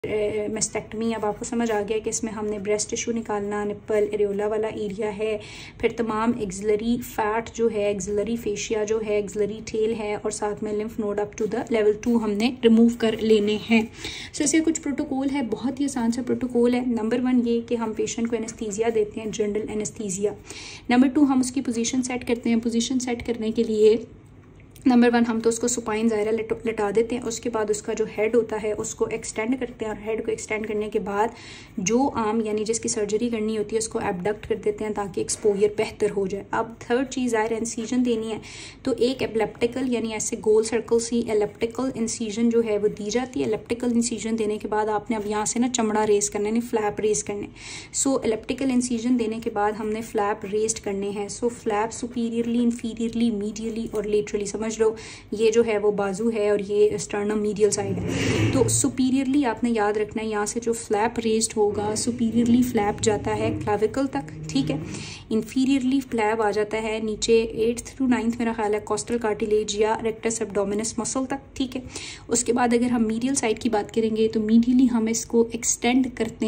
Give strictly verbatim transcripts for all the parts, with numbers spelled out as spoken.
Mastectomy अब आपको समझ आ गया कि इसमें हमने ब्रेस्ट टिश्यू निकालना, निप्पल एरियोला वाला एरिया है, फिर तमाम एक्सिलरी फैट जो है, एक्सिलरी फेशिया जो है, एक्सिलरी टेल है और साथ में lymph node up to the level two हमने रिमूव कर लेने हैं। सो इसके कुछ प्रोटोकॉल है, बहुत ही आसान सा प्रोटोकॉल है। नंबर वन ये कि हम पेशेंट को एनेस्थीसिया देते हैं, जनरल एनेस्थीसिया। नंबर टू हम उसकी पोजीशन सेट करते हैं। पोजीशन सेट करने के लिए नंबर वन हम तो उसको सुपाइन ज़ायरा लटा देते हैं, उसके बाद उसका जो हेड होता है उसको एक्सटेंड करते हैं और हेड को एक्सटेंड करने के बाद जो आर्म यानी जिसकी सर्जरी करनी होती है उसको एबडक्ट कर देते हैं ताकि एक्सपोजर बेहतर हो जाए। अब थर्ड चीज़ ज़ायरा इंसीजन देनी है, तो एक एपिलेप्टिकल यानी ऐसे गोल सर्कल सी एलिप्टिकल इंसीजन जो है वो दी जाती है। एलिप्टिकल इंसीजन देने के बाद आपने अब यहाँ से ना चमड़ा रेस करना है, फ्लैप रेस करने। सो एलिप्टिकल इंसीजन देने के बाद हमने फ्लैप रेस्ट करने हैं। So flap superiorly, inferiorly, medially और लेटरली, समझ लो ये जो है वो बाजू है और ये स्टर्नम मीडियल साइड है। तो सुपीरियरली आपने याद रखना है, यहाँ से जो फ्लैप रेज्ड होगा सुपीरियरली फ्लैप जाता है क्लाविकल तक, ठीक है। इंफीरियरली फ्लैप आ जाता है नीचे एट्थ टू नाइन्थ मेरा ख्याल है कॉस्टल कार्टिलेज या रेक्टस एब्डोमिनस मसल तक, ठीक है। उसके बाद अगर हम मीडियल साइड की बात करेंगे तो मीडियली हम इसको एक्सटेंड करते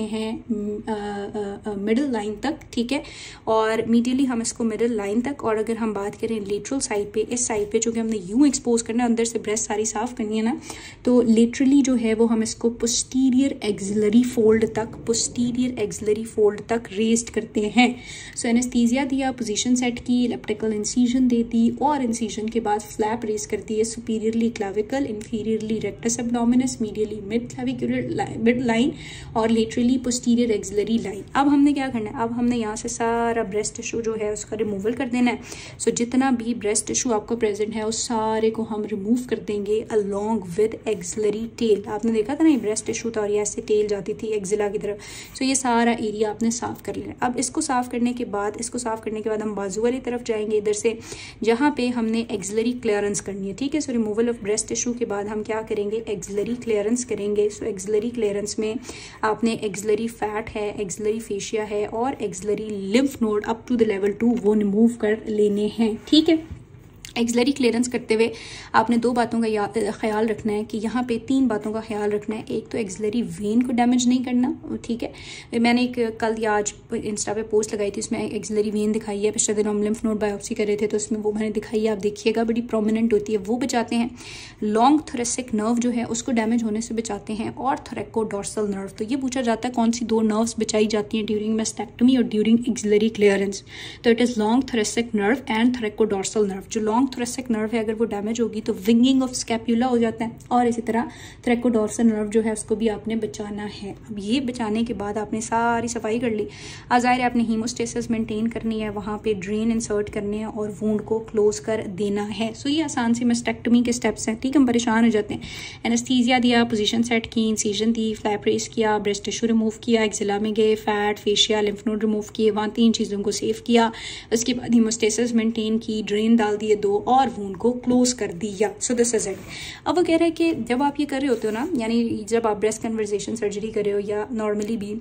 हैं मिडिल लाइन तक, ठीक है। और मीडियली हम इसको मिडिल लाइन तक, और अगर हम बात करें लेटरल साइड पे, इस साइड पे चूँकि हमने यूं एक्सपोज करना है, अंदर से ब्रेस्ट सारी साफ करनी है ना, तो लेटरली जो है वो हम इसको पोस्टीरियर एक्सिलरी फोल्ड तक, पोस्टीरियर एक्सिलरी फोल्ड तक रेस्ट करते हैं। सो एनेस्थीसिया दिया, पोजीशन सेट की, इलेप्टिकल इंसीजन दे दी और इंसीजन के बाद फ्लैप रेस कर दिए superiorly clavicle, inferiorly rectus abdominis, medially mid clavicular mid line और लेटरली पोस्टीरियर एक्सिलरी लाइन। अब हमने क्या करना है, अब हमने यहाँ से सारा ब्रेस्ट टिश्यू जो है उसका रिमूवल कर देना है। सो so, जितना भी ब्रेस्ट टिश्यू आपको प्रेजेंट है उस सारे को हम रिमूव कर देंगे अलोंग विद एक्सिलरी टेल। आपने देखा था ना ये ब्रेस्ट टिश्यू था और ये ऐसे टेल जाती थी एक्सिला की तरफ। सो so, ये सारा एरिया आपने साफ कर लेना। अब इसको साफ करने के बाद इसको साफ करने के बाद हम बाजू वाली तरफ जाएंगे इधर से, जहाँ पे हमने एक्सिलरी क्लियरेंस करनी है, ठीक है। So removal of breast tissue के बाद हम क्या करेंगे, एक्सिलरी क्लियरेंस करेंगे। सो एक्सिलरी क्लियरेंस में आपने एक्सिलरी फैट है, एक्सिलरी फेशिया है और axillary lymph node up to the level two वो रिमूव कर लेने हैं, ठीक है। एक्सिलरी क्लियरेंस करते हुए आपने दो बातों का ख्याल रखना है कि यहाँ पे तीन बातों का ख्याल रखना है। एक तो एक्सिलरी वेन को डैमेज नहीं करना, ठीक है। मैंने एक कल या आज इंस्टा पे पोस्ट लगाई थी, उसमें एक्सिलरी वेन दिखाई है। पिछले दिन हम लिम्फ नोड बायोप्सी कर रहे थे तो उसमें वो मैंने दिखाई है, आप देखिएगा, बड़ी प्रोमिनेंट होती है, वो बचाते हैं। लॉन्ग थोरेसिक नर्व जो है उसको डैमेज होने से बचाते हैं और थोरेकोडोर्सल नर्व। तो ये पूछा जाता है कौन सी दो नर्व्स बचाई जाती हैं ड्यूरिंग मेस्टेक्टमी और ड्यूरिंग एक्सिलरी क्लियरेंस, तो it is long thoracic nerve and thoracodorsal nerve. जो लॉन्ग थोरेसिक नर्व है अगर वो डैमेज होगी तो विंगिंग ऑफ स्कैपुला हो जाता है और इसी तरह थोरेकोडोर्सल नर्व जो है उसको भी आपने बचाना है। अब ये बचाने के बाद आपने सारी सफाई कर ली, ज़ाहिर है आपने हीमोस्टेसिस मेंटेन करनी है, वहाँ पे ड्रेन इंसर्ट करने हैं और वूंड को क्लोज कर देना है। सो ये आसान सी मेस्टेक्टमी के स्टेप्स हैं, ठीक है। हम परेशान हो जाते हैं। एनेस्थीसिया दिया, पोजीशन सेट की, इंसीजन दी, फ्लैप रेस किया, ब्रेस्ट टिश्यू रिमूव किया, एक्सिला में गए, fat, fascia, lymph node remove किए, वहाँ तीन चीज़ों को सेव किया। उसके बाद हीमोस्टेसिस मेंटेन की, ड्रेन डाल दिए दो और वूंड को क्लोज कर दिया। So this is it. अब वो कह रहे हैं कि जब आप ये कर रहे होते हो ना, यानी जब आप ब्रेस्ट कन्वर्जेशन सर्जरी कर रहे हो या नॉर्मली भी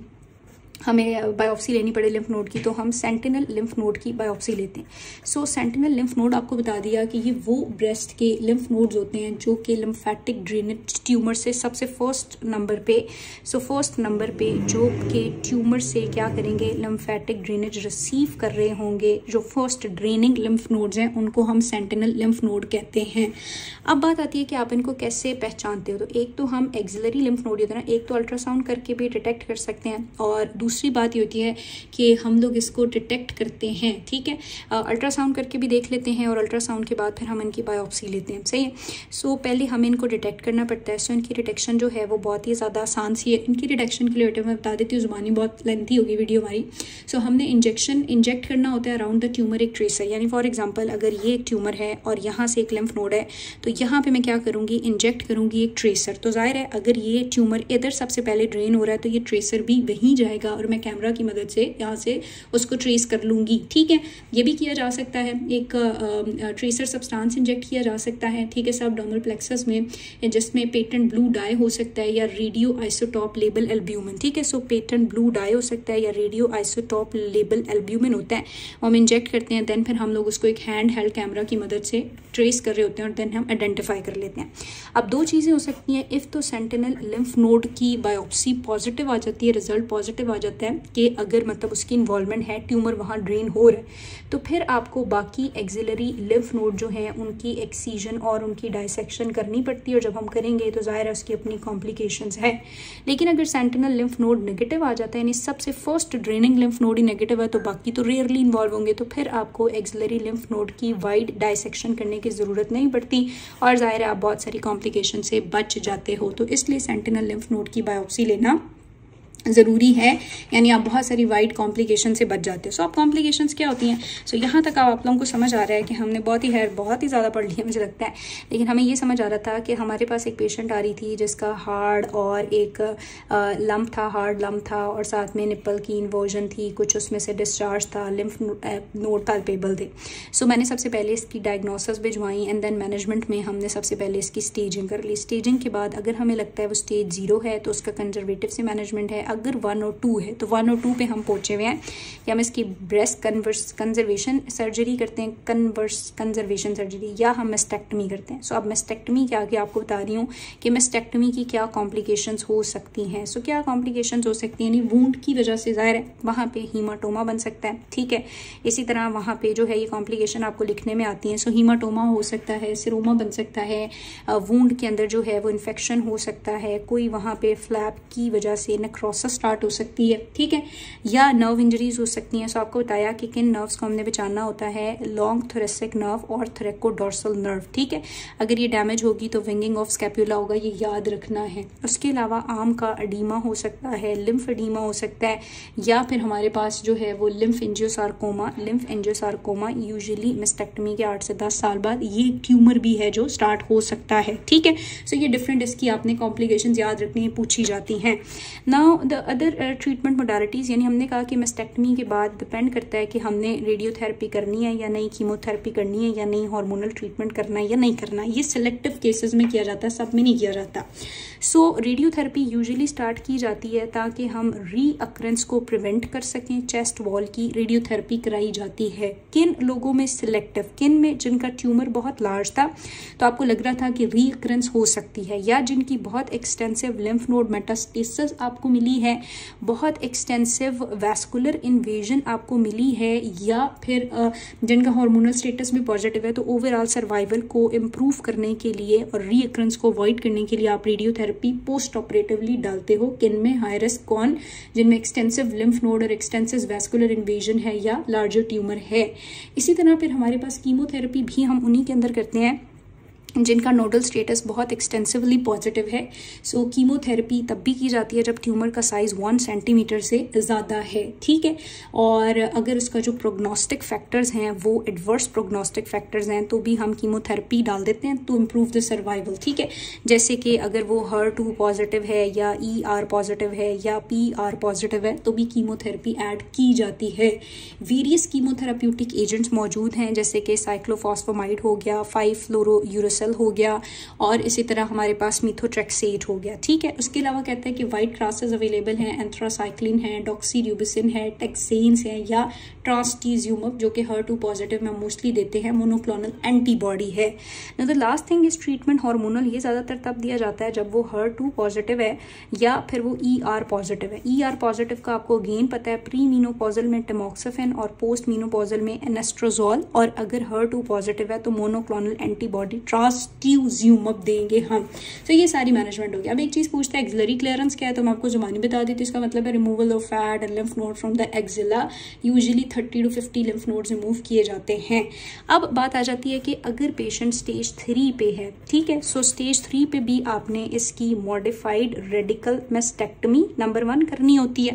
हमें बायोप्सी लेनी पड़े लिम्फ नोड की, तो हम सेंटिनल लिम्फ नोड की बायोप्सी लेते हैं। सो सेंटिनल लिम्फ नोड आपको बता दिया कि ये वो ब्रेस्ट के लिम्फ नोड्स होते हैं जो कि लिम्फेटिक ड्रेनेज ट्यूमर से सबसे फर्स्ट नंबर पे सो फर्स्ट नंबर पे जो कि ट्यूमर से क्या करेंगे, लिम्फेटिक ड्रेनेज रिसीव कर रहे होंगे। जो फर्स्ट ड्रेनिंग लिम्फ नोड्स हैं उनको हम सेंटिनल लिम्फ नोड कहते हैं। अब बात आती है कि आप इनको कैसे पहचानते हो। तो एक तो हम एक्सिलरी लिम्फ नोड होता है ना, एक तो अल्ट्रासाउंड करके भी डिटेक्ट कर सकते हैं और दूसरी बात ये होती है कि हम लोग इसको डिटेक्ट करते हैं, ठीक है। अल्ट्रासाउंड करके भी देख लेते हैं और अल्ट्रासाउंड के बाद फिर हम इनकी बायोप्सी लेते हैं, सही है। सो so, पहले हमें इनको डिटेक्ट करना पड़ता है। सो so, इनकी डिटेक्शन जो है वो बहुत ही ज़्यादा आसान सी है। इनकी डिटेक्शन के लिए बेटे मैं बता देती हूँ, ज़ुबानी बहुत लेंथी होगी वीडियो हमारी। सो so, हमने इंजेक्शन इंजेक्ट करना होता है अराउंड द ट्यूमर एक ट्रेसर, यानी फॉर एग्जाम्पल अगर ये एक ट्यूमर है और यहाँ से एक लिम्फ नोड है तो यहाँ पर मैं क्या करूँगी, इंजेक्ट करूँगी एक ट्रेसर। तो जाहिर है अगर ये ट्यूमर इधर सबसे पहले ड्रेन हो रहा है तो ये ट्रेसर भी वहीं जाएगा और मैं कैमरा की मदद से यहाँ से उसको ट्रेस कर लूँगी। ठीक है, ये भी किया जा सकता है, एक ट्रेसर सब्सटेंस इंजेक्ट किया जा सकता है। ठीक है, सबडर्मल प्लेक्सस में, जिसमें पेटेंट ब्लू डाई हो सकता है या रेडियो आइसोटॉप लेबल एल्ब्यूमिन। ठीक है, सो पेटेंट ब्लू डाई हो सकता है या रेडियो आइसोटॉप लेबल एल्ब्यूमिन होता है, हम इंजेक्ट करते हैं। देन फिर हम लोग उसको एक हैंड हेल्ड कैमरा की मदद से ट्रेस कर रहे होते हैं और देन हम आइडेंटिफाई कर लेते हैं। अब दो चीज़ें हो सकती हैं, इफ़ तो सेंटिनल लिम्फ नोड की बायोप्सी पॉजिटिव आ जाती है, रिजल्ट पॉजिटिव आ जाता है कि अगर मतलब उसकी इन्वॉल्वमेंट है, ट्यूमर वहाँ ड्रेन हो रहा है, तो फिर आपको बाकी एक्सिलरी लिम्फ नोड जो हैं उनकी एक्सीजन और उनकी डाइसेक्शन करनी पड़ती है, और जब हम करेंगे तो ज़ाहिर है उसकी अपनी कॉम्प्लिकेशंस है। लेकिन अगर सेंटिनल लिम्फ नोड नेगेटिव आ जाता है, यानी सबसे फर्स्ट ड्रेनिंग लिम्फ नोड ही नेगेटिव है, तो बाकी तो रेयरली इन्वॉल्व होंगे, तो फिर आपको एक्सिलरी लिम्फ नोड की वाइड डाइसेक्शन करने की ज़रूरत नहीं पड़ती और ज़ाहिर है आप बहुत सारी कॉम्प्लिकेशन से बच जाते हो। तो इसलिए सेंटिनल लिम्फ नोड की बायोप्सी लेना ज़रूरी है, यानी आप बहुत सारी वाइड कॉम्प्लिकेशन से बच जाते हो। सो आप कॉम्प्लिकेशंस क्या होती हैं, सो यहाँ तक आप, आप लोगों को समझ आ रहा है कि हमने बहुत ही है बहुत ही ज़्यादा पढ़ लिया मुझे लगता है, लेकिन हमें ये समझ आ रहा था कि हमारे पास एक पेशेंट आ रही थी जिसका हार्ड और एक लम्प था, हार्ड लम्प था और साथ में निप्पल की इन्वर्जन थी, कुछ उसमें से डिस्चार्ज था, लिम्फ नोड पाल्पेबल थे। सो मैंने सबसे पहले इसकी डायग्नोसिस भिजवाई एंड देन मैनेजमेंट में हमने सबसे पहले इसकी स्टेजिंग कर ली। स्टेजिंग के बाद अगर हमें लगता है वो स्टेज जीरो है तो उसका कंजर्वेटिव से मैनेजमेंट है, अगर वन और टू है तो वन और टू पे हम पहुंचे हुए हैं कि हम इसकी ब्रेस्ट कन्वर्स कंजर्वेशन सर्जरी करते हैं, कन्वर्स कंजर्वेशन सर्जरी, या हम मेस्टेक्टमी करते हैं। सो अब मेस्टेक्टमी के आगे आपको बता रही हूँ कि मेस्टेक्टमी की क्या कॉम्प्लिकेशंस हो सकती हैं। सो क्या कॉम्प्लिकेशंस हो सकती हैं, यानी वूंड की वजह से ज़ाहिर है वहाँ पे हीमाटोमा बन सकता है। ठीक है, इसी तरह वहाँ पे जो है ये कॉम्प्लिकेशन आपको लिखने में आती है। सो हीमाटोमा हो सकता है, सिरोमा बन सकता है, वूंड के अंदर जो है वो इन्फेक्शन हो सकता है, कोई वहाँ पे फ्लैप की वजह से नेक्रोसिस स्टार्ट हो सकती है। ठीक है, या नर्व इंजरीज हो सकती हैं। सो आपको बताया कि किन नर्व्स को हमने बचाना होता है, लॉन्ग थोरेसिक नर्व और थोरेकोडोर्सल नर्व। ठीक है, अगर ये डैमेज होगी तो विंगिंग ऑफ स्कैपुला होगा, ये याद रखना है। उसके अलावा आर्म का एडीमा हो सकता है, लिम्फ एडीमा हो सकता है, या फिर हमारे पास जो है वो lymphangiosarcoma. Lymphangiosarcoma usually mastectomy के आठ से दस साल बाद ये ट्यूमर भी है जो स्टार्ट हो सकता है। ठीक है, सो ये डिफरेंट इसकी आपने कॉम्प्लिकेशंस याद रखनी है, पूछी जाती हैं। Now the other treatment modalities, यानी हमने कहा कि मेस्टेक्टमी के बाद डिपेंड करता है कि हमने रेडियोथेरेपी करनी है या नहीं, कीमोथेरेपी करनी है या नहीं, हार्मोनल ट्रीटमेंट करना है या नहीं करना। ये सिलेक्टिव केसेस में किया जाता है, सब में नहीं किया जाता। सो रेडियोथेरेपी यूजुअली स्टार्ट की जाती है ताकि हम रीअक्रेंस को प्रिवेंट कर सकें। चेस्ट वॉल की रेडियोथेरेपी कराई जाती है। किन लोगों में सिलेक्टिव, किन में जिनका ट्यूमर बहुत लार्ज था तो आपको लग रहा था कि रीअक्रेंस हो सकती है, या जिनकी बहुत एक्सटेंसिव लिम्फ नोड मेटास्टेसिस आपको मिली है, बहुत एक्सटेंसिव वैस्कुलर इन्वेजन आपको मिली है, या फिर जिनका हार्मोनल स्टेटस भी पॉजिटिव है, तो ओवरऑल सर्वाइवल को इम्प्रूव करने के लिए और रीअक्रेंस को अवॉइड करने के लिए आप रेडियोथेरेपी पोस्ट ऑपरेटिवली डालते हो। किन में हाई रिस्क, कौन जिनमें एक्सटेंसिव लिम्फ नोड और एक्सटेंसिव वैस्कुलर इन्वेजन है या लार्जर ट्यूमर है। इसी तरह फिर हमारे पास कीमोथेरेपी भी हम उन्हीं के अंदर करते हैं जिनका नोडल स्टेटस बहुत एक्सटेंसिवली पॉजिटिव है। सो कीमोथेरेपी तब भी की जाती है जब ट्यूमर का साइज़ वन सेंटीमीटर से ज़्यादा है। ठीक है, और अगर उसका जो प्रोग्नोस्टिक फैक्टर्स हैं वो एडवर्स प्रोग्नोस्टिक फैक्टर्स हैं तो भी हम कीमोथेरेपी डाल देते हैं टू इम्प्रूव द सर्वाइवल। ठीक है, जैसे कि अगर वो हर टू पॉजिटिव है या ई आर पॉजिटिव है या पी आर पॉजिटिव है तो भी कीमोथेरेपी ऐड की जाती है। वेरियस कीमोथेराप्यूटिक एजेंट्स मौजूद हैं, जैसे कि साइक्लोफॉस्फोमाइड हो गया, फाइव फ्लोरोयूरेसिल हो गया, और इसी तरह हमारे पास मीथोट्रेक्सेट हो गया। ठीक है, उसके अलावा कहते हैं कि वाइट क्लासेस अवेलेबल हैं, एंथ्रासाइक्लिन है, डॉक्सीड्यूबिसिन है, टेक्सेन्स है, या ट्रांसटीजियुमब जो कि हर टू पॉजिटिव में मोस्टली देते हैं, मोनोक्लोनल एंटीबॉडी है। The last thing is treatment hormonal. ये ज़्यादातर तब दिया जाता है जब वो हर टू पॉजिटिव है या फिर वो ई आर पॉजिटिव है। ई आर पॉजिटिव का आपको अगेन पता है, प्री मीनोपॉजल में टेमोक्सिफेन और पोस्ट मीनोपॉजल में एनेस्ट्रोजोल, और अगर हर टू पॉजिटिव है तो मोनोक्लोनल एंटीबॉडी ट्रांसटीजियुमब देंगे हम। तो ये सारी मैनेजमेंट हो गई। अब एक चीज़ पूछता है एक्सिलरी क्लियरेंस क्या है, तो मैं आपको ज़बानी बता देती हूँ। इसका मतलब है removal of fat and lymph node from the axilla. Usually thirty to fifty lymph nodes remove किए जाते हैं। अब बात आ जाती है कि अगर पेशेंट स्टेज थ्री पे है, ठीक है, सो स्टेज थ्री पे भी आपने इसकी modified radical mastectomy number one करनी होती है।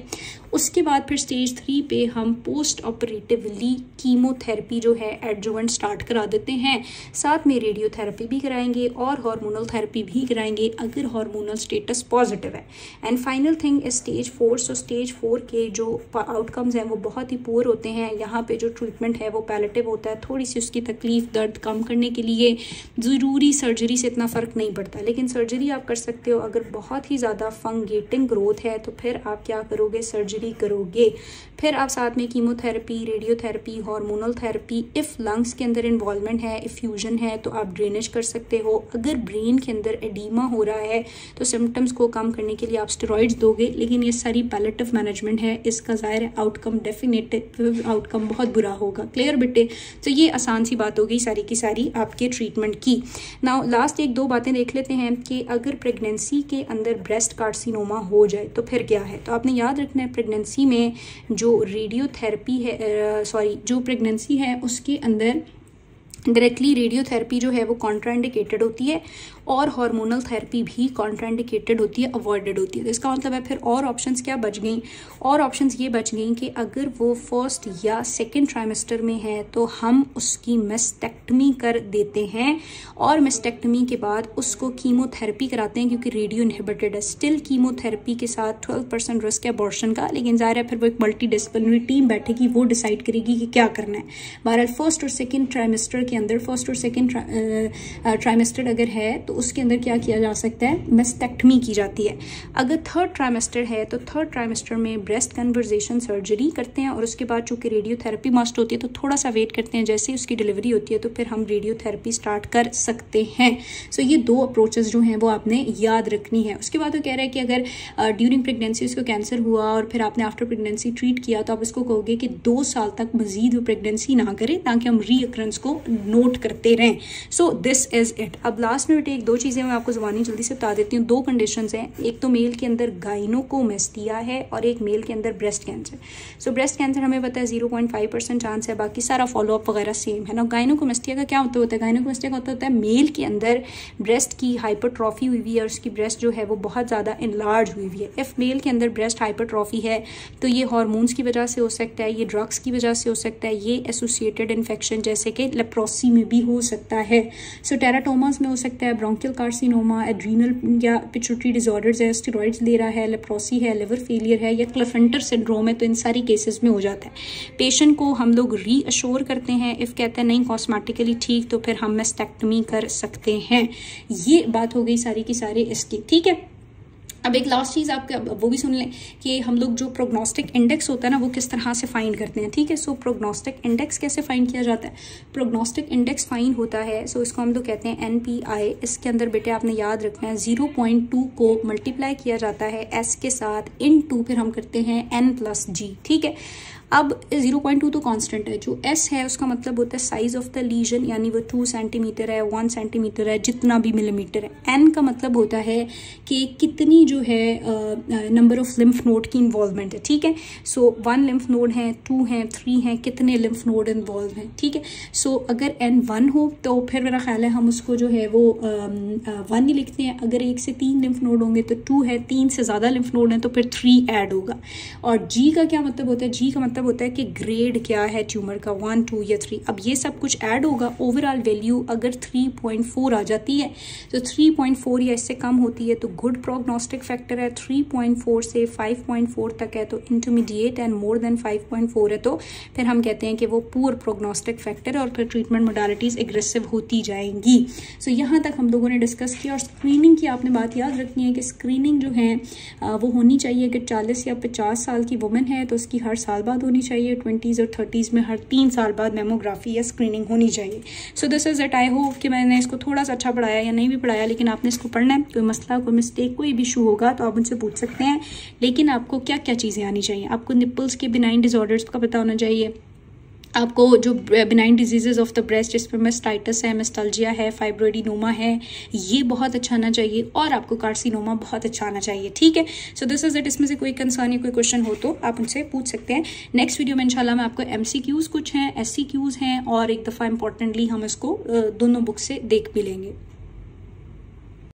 उसके बाद फिर स्टेज थ्री पे हम पोस्ट ऑपरेटिवली कीमोथेरेपी जो है एडजुवेंट स्टार्ट करा देते हैं, साथ में रेडियोथेरेपी भी कराएंगे और हार्मोनल थेरेपी भी कराएंगे अगर हार्मोनल स्टेटस पॉजिटिव है। And final thing is stage four. So stage four के जो आउटकम्स हैं वो बहुत ही पुअर होते हैं। यहाँ पे जो ट्रीटमेंट है वो पैलेटिव होता है, थोड़ी सी उसकी तकलीफ दर्द कम करने के लिए ज़रूरी सर्जरी से इतना फ़र्क नहीं पड़ता, लेकिन सर्जरी आप कर सकते हो। अगर बहुत ही ज़्यादा फंगेटिंग ग्रोथ है तो फिर आप क्या करोगे, सर्जरी करोगे। फिर आप साथ में chemotherapy, radiotherapy, hormonal therapy, if lungs के अंदर इन्वॉल्वमेंट है, इफ्यूजन है तो आप ड्रेनेज कर सकते हो। अगर ब्रेन के अंदर एडीमा हो रहा है तो सिम्टम्स को कम करने के लिए आप स्टेरॉइड्स दोगे, लेकिन ये सारी पैलेटिव मैनेजमेंट है, इसका ज़ाहिर है आउटकम डेफिनेटिव आउटकम बहुत बुरा होगा। क्लियर बेटे? तो ये आसान सी बात हो गई सारी की सारी आपके ट्रीटमेंट की। नाउ लास्ट एक दो बातें देख लेते हैं कि अगर प्रेगनेंसी के अंदर ब्रेस्ट कार्सिनोमा हो जाए तो फिर क्या है। तो आपने याद रखना है प्रेगनेंसी में जो रेडियोथेरेपी है, सॉरी जो प्रेगनेंसी है उसके अंदर डायरेक्टली रेडियोथेरेपी जो है वो कॉन्ट्राइंडिकेटेड होती है और हार्मोनल थेरेपी भी कॉन्ट्राइंडिकेटेड होती है, अवॉइडेड होती है। तो इसका मतलब है फिर और ऑप्शंस क्या बच गई, और ऑप्शंस ये बच गई कि अगर वो फर्स्ट या सेकंड ट्राइमेस्टर में है तो हम उसकी मेस्टेक्टमी कर देते हैं और मेस्टेक्टमी के बाद उसको कीमोथेरेपी कराते हैं क्योंकि रेडियो इनहिबिटेड है। स्टिल कीमोथेरेपी के साथ ट्वेल्व परसेंट रिस्क है अबॉर्शन का, लेकिन ज़ाहिर है फिर वो एक मल्टी डिसिप्लिनरी टीम बैठेगी, वो डिसाइड करेगी कि क्या करना है। बहरहाल फर्स्ट और सेकेंड ट्राइमेस्टर के अंदर, फर्स्ट और सेकेंड ट्राइमेस्टर अगर है तो उसके अंदर क्या किया जा सकता है, मेस्टेक्टमी की जाती है। अगर थर्ड ट्राइमेस्टर है तो थर्ड ट्राइमेस्टर में ब्रेस्ट कन्वर्जेशन सर्जरी करते हैं और उसके बाद चूंकि रेडियोथेरेपी मस्ट होती है तो थोड़ा सा वेट करते हैं, जैसे उसकी डिलीवरी होती है तो फिर हम रेडियोथेरेपी स्टार्ट कर सकते हैं। सो so, ये दो अप्रोचेस जो हैं वो आपने याद रखनी है। उसके बाद वो कह रहा है कि अगर ड्यूरिंग प्रेगनेंसी उसको कैंसर हुआ और फिर आपने आफ्टर प्रेगनेंसी ट्रीट किया तो आप इसको कहोगे कि दो साल तक मजीद वो प्रेगनेंसी ना करें ताकि हम रीअक्ररेंस को नोट करते रहें। So this is it. अब लास्ट में एक दो चीज़ें मैं आपको ज़ुबानी जल्दी से बता देती हूँ। दो कंडीशंस हैं, एक तो मेल के अंदर गाइनोकोमेस्टिया है और एक मेल के अंदर breast cancer. So breast cancer हमें पता है zero point five percent chance है, बाकी सारा फॉलोअप वगैरह सेम है ना। गाइनोकोमेस्टिया का क्या मतलब होता है, गाइनोकोमेस्टिया का होता है मेल के अंदर ब्रेस्ट की हाइपरट्रॉफी हुई हुई है और उसकी ब्रेस्ट जो है वो बहुत ज़्यादा इनलार्ज हुई हुई है। इफ़ मेल के अंदर ब्रेस्ट हाइपरट्रॉफी है तो ये हार्मोन्स की वजह से हो सकता है, ये ड्रग्स की वजह से हो सकता है, ये एसोसिएटेड इन्फेक्शन जैसे कि लेप्रोसी में भी हो सकता है। सो so, टेराटोमास में हो सकता है, ब्रोंकियल कार्सिनोमा, एड्रीनल या पिट्यूटरी डिसऑर्डर्स है, स्टेरॉइड्स ले रहा है, लेप्रोसी है, लिवर फेलियर है या क्लेफेंटर सिंड्रोम है, तो इन सारी केसेस में हो जाता है। पेशेंट को हम लोग रीअश्योर करते हैं, इफ़ कहते हैं नहीं कॉस्मेटिकली ठीक तो फिर हम मेस्टेक्टमी कर सकते हैं। ये बात हो गई सारी की सारी इसकी, ठीक है। अब एक लास्ट चीज़ आपका वो भी सुन लें कि हम लोग जो प्रोग्नोस्टिक इंडेक्स होता है ना वो किस तरह से फाइंड करते हैं, ठीक है। सो प्रोग्नोस्टिक इंडेक्स कैसे फाइंड किया जाता है, प्रोग्नोस्टिक इंडेक्स फाइंड होता है, सो इसको हम लोग कहते हैं एन पी आई। इसके अंदर बेटे आपने याद रखना है जीरो पॉइंट टू को मल्टीप्लाई किया जाता है एस के साथ, इन टू फिर हम करते हैं एन प्लस जी, ठीक है। अब जीरो पॉइंट टू तो कांस्टेंट है, जो एस है उसका मतलब होता है साइज ऑफ द लीजन, यानी वो टू सेंटीमीटर है, वन सेंटीमीटर है, जितना भी मिलीमीटर है। एन का मतलब होता है कि कितनी जो है नंबर ऑफ लिम्फ नोड की इन्वॉल्वमेंट है, ठीक है। सो वन लिम्फ नोड है, टू है, थ्री है, कितने लिम्फ नोड इन्वॉल्व हैं, ठीक है। सो so, अगर एन वन हो तो फिर मेरा ख्याल है हम उसको जो है वो वन ही लिखते हैं। अगर एक से तीन लिम्फ नोड होंगे तो टू है, तीन से ज़्यादा लिम्फ नोड है तो फिर थ्री ऐड होगा। और जी का क्या मतलब होता है, जी का मतलब होता है कि ग्रेड क्या है ट्यूमर का, वन टू या थ्री। अब ये सब कुछ ऐड होगा, ओवरऑल वैल्यू अगर थ्री पॉइंट फोर आ जाती है तो थ्री पॉइंट फोर या इससे कम होती है तो गुड प्रोग्नोस्टिक फैक्टर है, थ्री पॉइंट फोर से फाइव पॉइंट फोर तक है तो intermediate, and more than five point four है तो फिर हम कहते हैं कि वो पुअर प्रोग्नोस्टिक फैक्टर है और फिर ट्रीटमेंट मोडालिटीज एग्रेसिव होती जाएंगी। सो so, यहाँ तक हम लोगों ने डिस्कस किया। और स्क्रीनिंग की आपने बात याद रखनी है कि स्क्रीनिंग जो है वो होनी चाहिए। अगर चालीस या पचास साल की वुमेन है तो उसकी हर साल बाद होनी चाहिए, ट्वेंटीज़ और थर्टीज़ में हर तीन साल बाद मेमोग्राफी या स्क्रीनिंग होनी चाहिए। So this is it. I hope कि मैंने इसको थोड़ा सा अच्छा पढ़ाया या नहीं भी पढ़ाया, लेकिन आपने इसको पढ़ना है। कोई मसला, कोई मिस्टेक, कोई भी इशू होगा तो आप उनसे पूछ सकते हैं। लेकिन आपको क्या क्या चीज़ें आनी चाहिए, आपको निपल्स के बिनाइन डिसऑर्डर्स का पता होना चाहिए, आपको जो benign diseases of the breast जिसमें मेस्टाइटिस है, मेस्टाल्जिया है, फाइब्रोइडिनोमा है, ये बहुत अच्छा आना चाहिए और आपको कार्सिनोमा बहुत अच्छा आना चाहिए, ठीक है। So this is it. इसमें से कोई कंसर्न या कोई क्वेश्चन हो तो आप उनसे पूछ सकते हैं। नेक्स्ट वीडियो में इंशाल्लाह मैं आपको एमसीक्यूज कुछ हैं, एससीक्यूज हैं और एक दफ़ा इंपॉर्टेंटली हम इसको दोनों बुक से देख भी लेंगे।